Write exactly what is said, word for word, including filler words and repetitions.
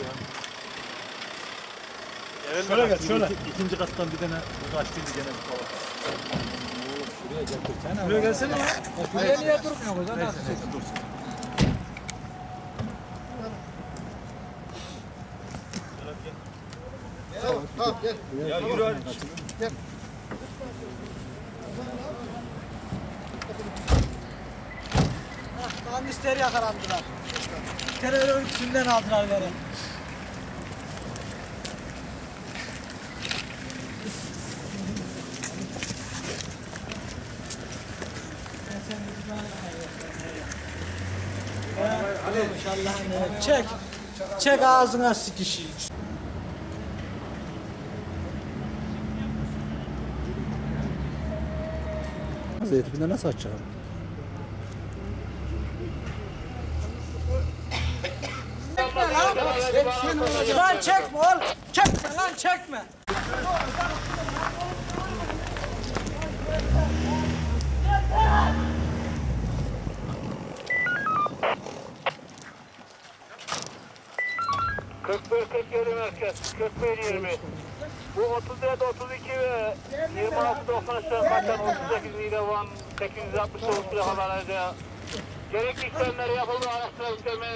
Evet, şöyle gel şöyle. İkinci kattan bir tane burada açtıydı gene bir tava. Şuraya gel. Şuraya gelsene lan. Buraya niye durmuyor bu? Neyse neyse dursun. Tamam gel. Ya yürü hadi. Gel. Daha müşteri yakalandılar. Terör örgütünden aldılar beni. İnşallah. Çek. Çek ağzına sikişi. Zeytin'de nasıl açacak? Lan çekme oğlum. Çekme lan çekme. kırk bir kırk yedi merkez, kırk bir yirmi. Bu otuz dört otuz iki ve yirmi altı doksan üç kaçan otuz sekiz Nidevan sekiz yüz altmış dokuz plakalarıyla gerekli işlemler yapıldı, araçlar yükselmeye